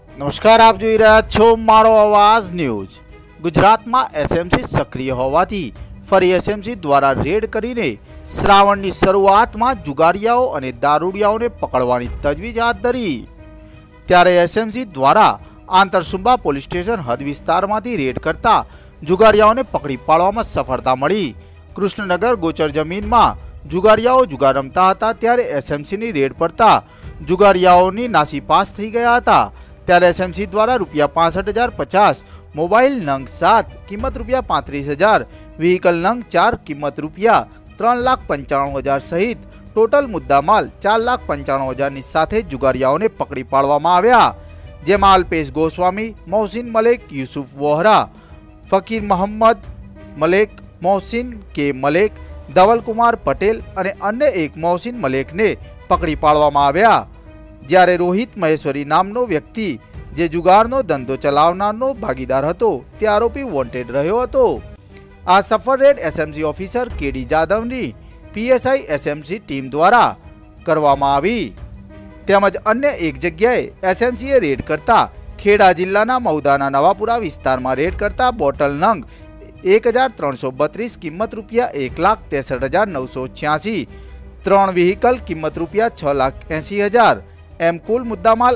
નમસ્કાર, આપ જોઈ રહ્યા છો મારો અવાજ ન્યૂઝ। ગુજરાતમાં એસએમસી સક્રિય હોવાથી ફરી એસએમસી દ્વારા રેડ કરીને શ્રાવણની શરૂઆતમાં જુગારિયાઓ અને દારૂડિયાઓને પકડવાની તજવીજ હાથ ધરી। ત્યારે એસએમસી દ્વારા આંતરસુંબા પોલીસ સ્ટેશન હદ વિસ્તારમાંથી રેડ કરતા જુગારિયાઓને પકડી પાડવામાં સફળતા મળી। કૃષ્ણનગર ગોચર જમીનમાં જુગારિયાઓ જુગાર રમતા હતા ત્યારે એસએમસીની રેડ પડતા જુગારિયાઓની નાસીપાસ થઈ ગયા હતા। ત્યારે એસએમસી દ્વારા ₹65,050 મોબાઈલ નંગ 7 કિંમત ₹35,000 વ્હીકલ નંગ 4 કિંમત ₹3,95,000 સહિત ટોટલ મુદ્દામાલ ₹4,95,000 ની સાથે જુગારિયાઓને પકડી પાડવામાં આવ્યા। જેમાં અલ્પેશ ગોસ્વામી, મોહસિન મલેક, યુસુફ વોહરા, ફકીર મોહમ્મદ મલેક, મોહસિન કે મલેક, ધવલકુમાર પટેલ અને અન્ય એક મોહસિન મલેકને પકડી પાડવામાં આવ્યા। જ્યારે રોહિત મહેશ્વરી નામનો વ્યક્તિ જે જુગારનો ધંધો ચલાવનારનો ભાગીદાર હતો તે આરોપી વોન્ટેડ રહ્યો હતો। આ સફળ રેડ એસએમસી ઓફિસર કેડી જાદવની પીએસઆઈ એસએમસી ટીમ દ્વારા કરવામાં આવી। તેમજ અન્ય એક જગ્યાએ એસએમસીએ રેડ કરતા ખેડા જિલ્લાના મહુદાના નવાપુરા વિસ્તારમાં રેડ કરતા બોટલ નંગ 1,332 કિંમત ₹1,63,986, 3 વ્હીકલ કિંમત ₹6,80,000 એમ કુલ મુદ્દામાલ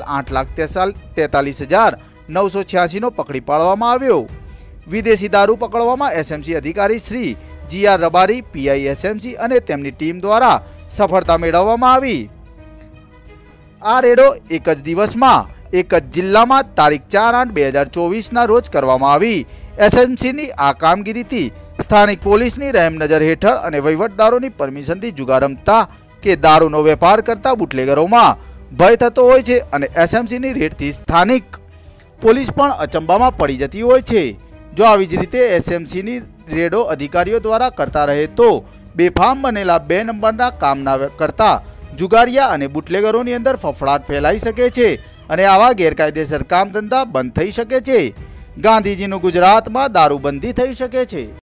₹8,43,986 નો પકડી પાડવામાં આવ્યો। વિદેશી દારૂ પકડવામાં એસએમસી અધિકારી Shri GR Rabari, PI SMC અને તેમની ટીમ દ્વારા સફળતા મેળવવામાં આવી। આ રેડો એક જ દિવસમાં એક જ જિલ્લામાં તારીખ 4/8/2024ના રોજ કરવામાં આવી। એસએમસીની આ કામગીરીથી સ્થાનિક પોલીસની રહેમ નજર હેઠળ અને વહીવટદારોની પરમિશનથી જુગાર રમતા કે દારૂનો વેપાર કરતા બુટલેગરોમાં ભય થતો હોય છે અને એસએમસીની રેડથી સ્થાનિક પોલીસ પણ અચંબામાં પડી જતી હોય છે। જો આવી જ રીતે એસએમસીની રેડો અધિકારીઓ દ્વારા કરતા રહે તો બેફામ બનેલા 2 નંબરના કામના કરતા જુગારિયા અને બુટલેગરોની અંદર ફફડાટ ફેલાઈ શકે છે અને આવા ગેરકાયદેસર કામ ધંધા બંધ થઈ શકે છે। ગાંધીજીનું ગુજરાતમાં દારૂબંધી થઈ શકે છે।